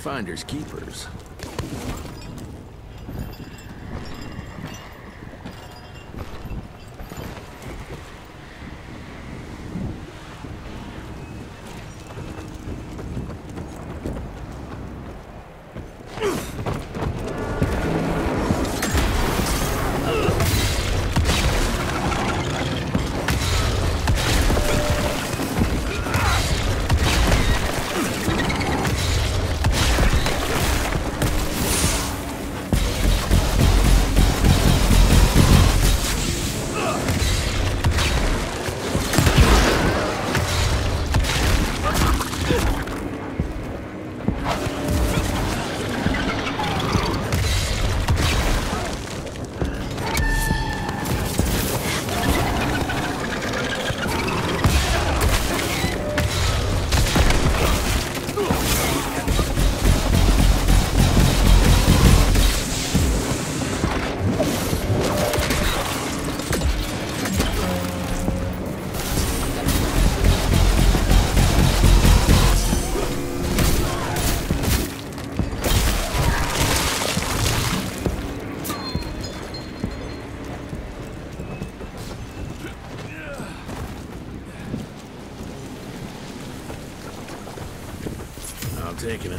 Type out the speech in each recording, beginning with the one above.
Finders keepers. I'm taking it.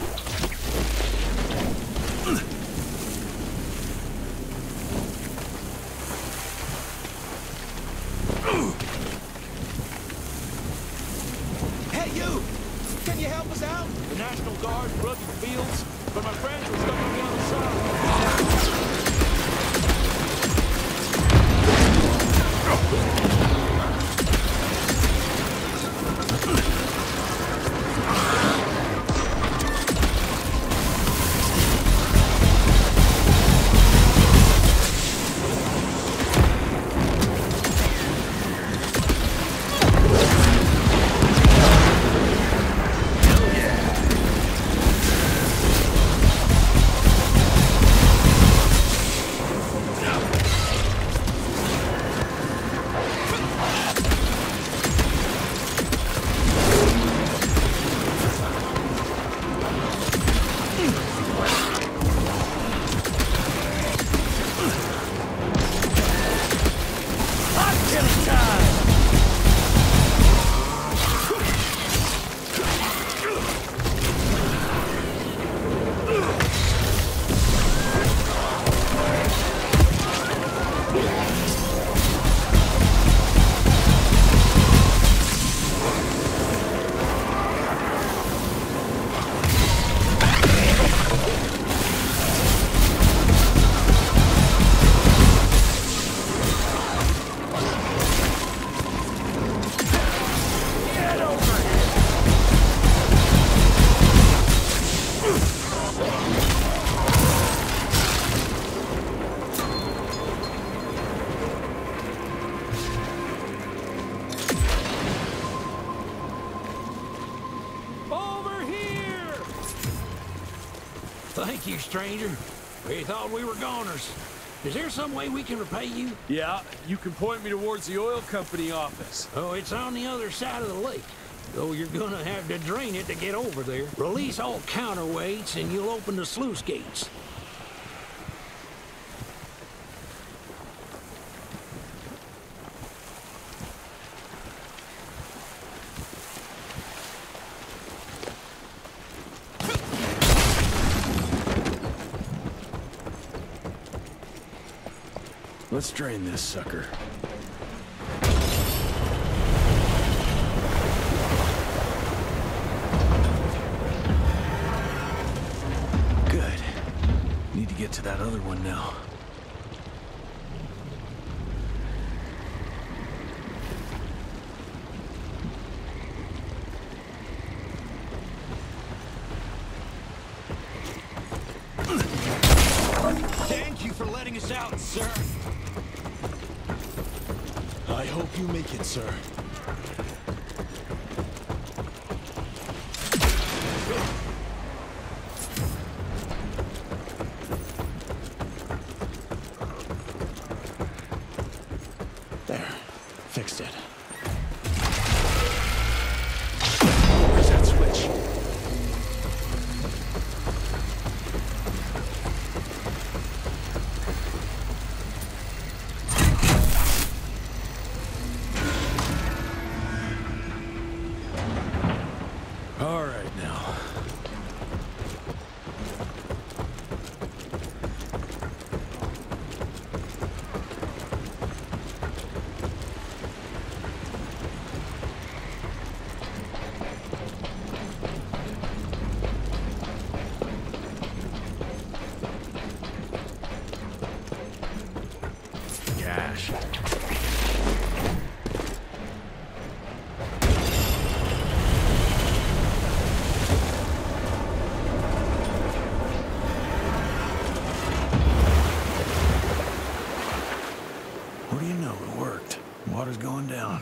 Hey, you! Can you help us out? The National Guard broke the fields, but my friends were stuck on the other side. Thank you, stranger. We thought we were goners. Is there some way we can repay you? Yeah, you can point me towards the oil company office. Oh, it's on the other side of the lake. Though you're gonna have to drain it to get over there. Release all counterweights and you'll open the sluice gates. Let's drain this sucker. Good. Need to get to that other one now. Thank you for letting us out, sir. I hope you make it, sir. There. Fixed it. Where's that switch? trash. What do you know? It worked. Water's going down.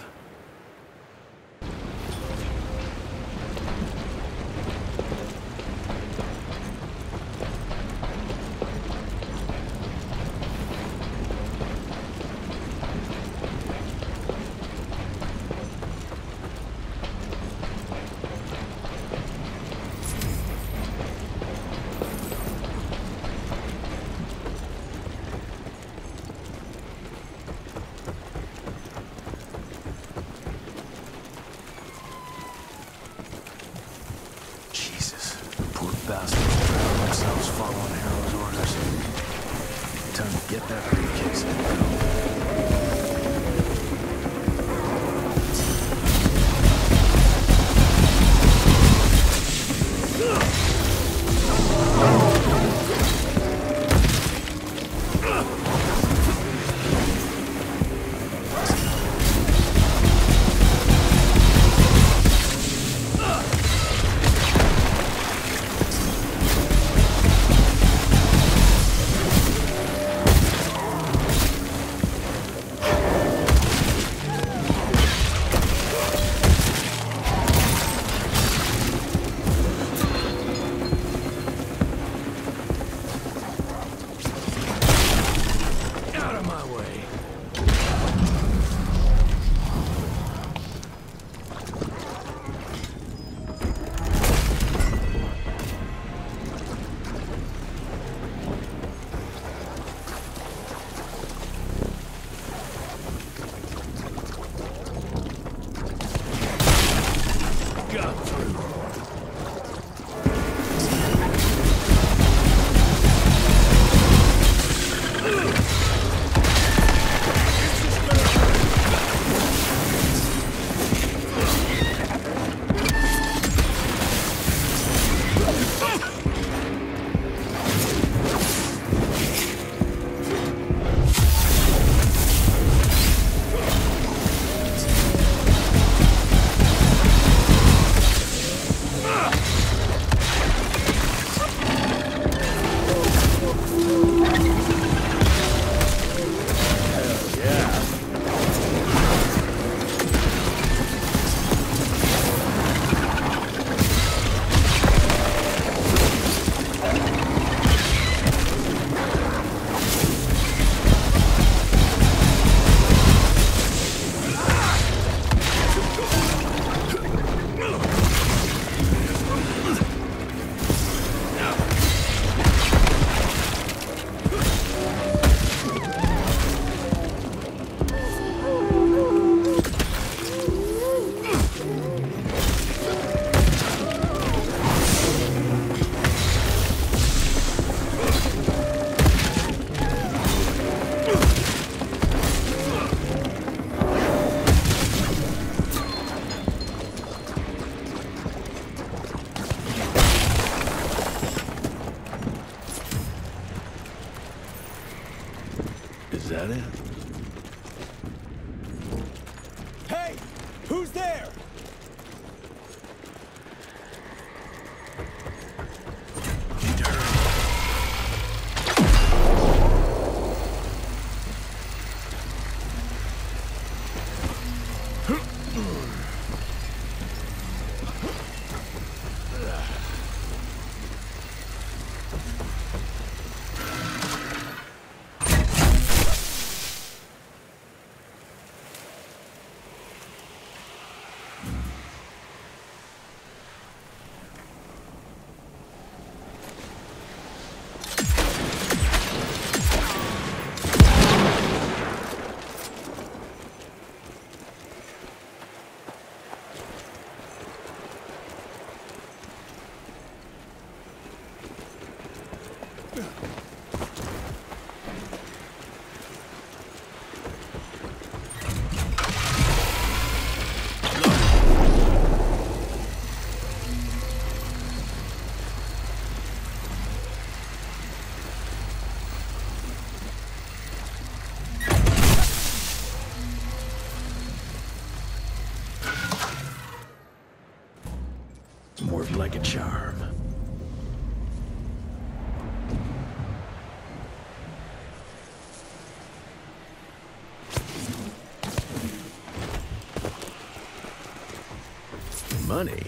Bastards drown themselves following Harrow's orders. Time to get that briefcase and is that it? Hey! Who's there? Like a charm. Money.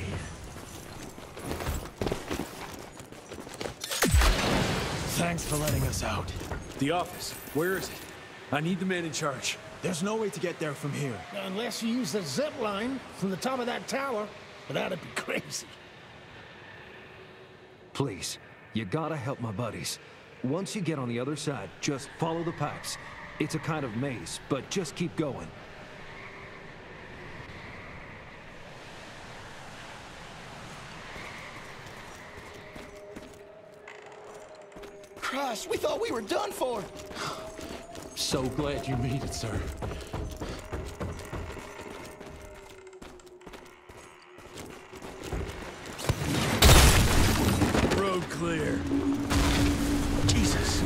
Thanks for letting us out. The office. Where is it? I need the man in charge. There's no way to get there from here. Unless you use the zip line from the top of that tower, but that'd be crazy. Please, you gotta help my buddies. Once you get on the other side, just follow the pipes. It's a kind of maze, but just keep going. Christ, we thought we were done for. So glad you made it, sir. Road clear. Jesus.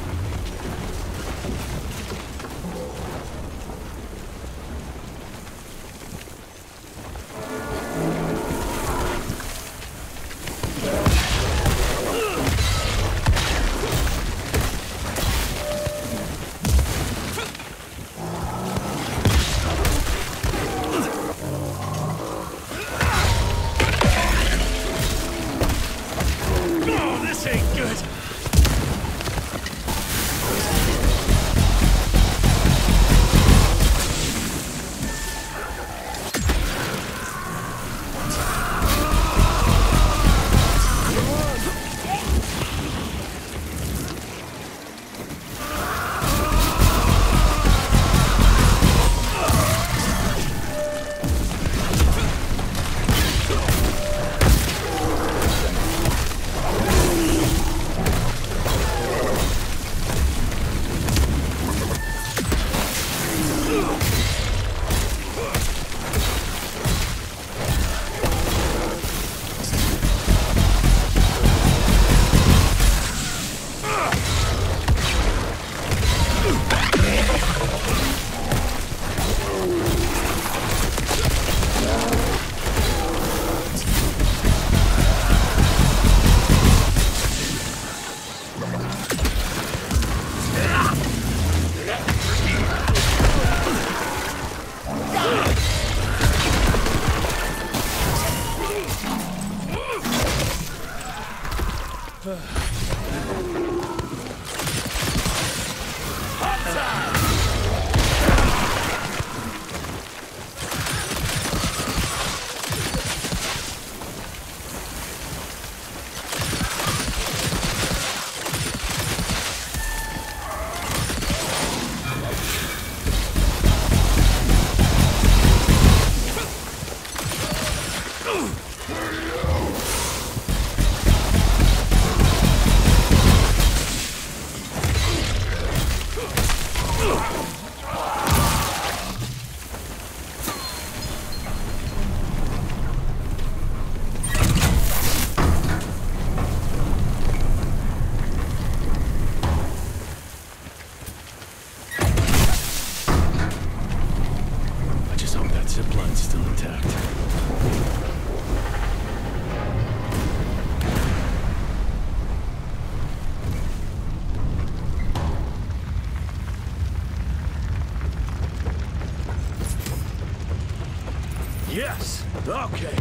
Yes! Okay.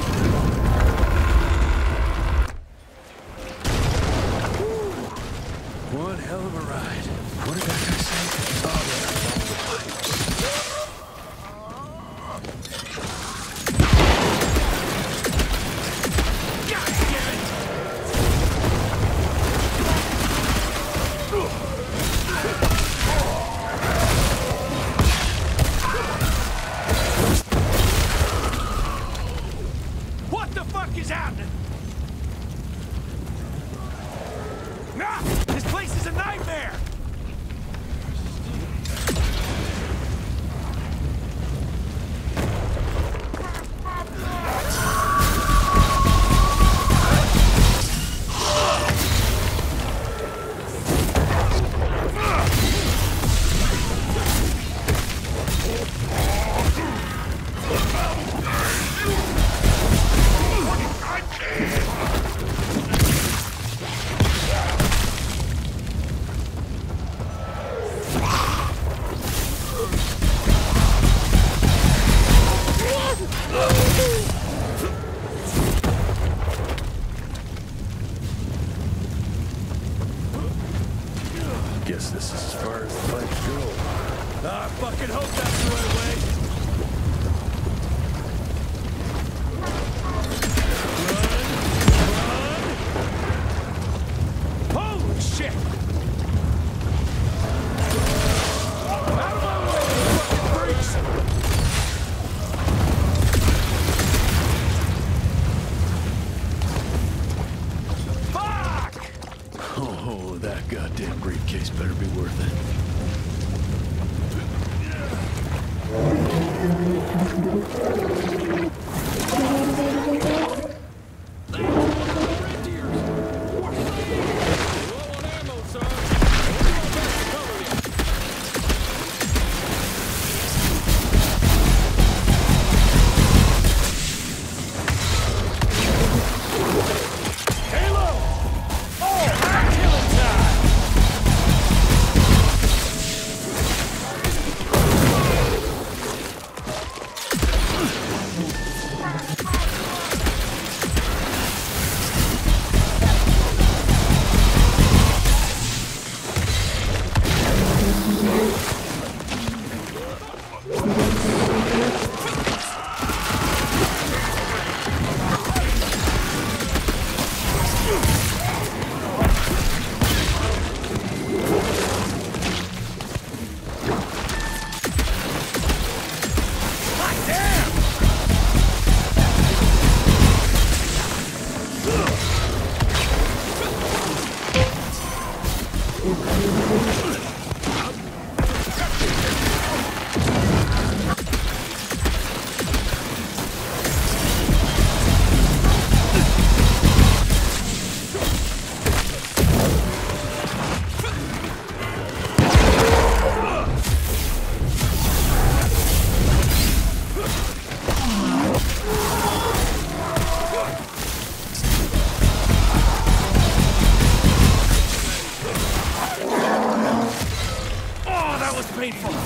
One hell of a ride. What did that guy say? Oh, yeah, follow the pipes. God damn it! What the fuck is happening? Ah! This place is a nightmare! I can't! Guess this is as far as the pipes go. I fucking hope that's the right way. Holy shit! Out of my way, you fucking freaks! Fuck! Oh, that goddamn briefcase better be worth it. Painful.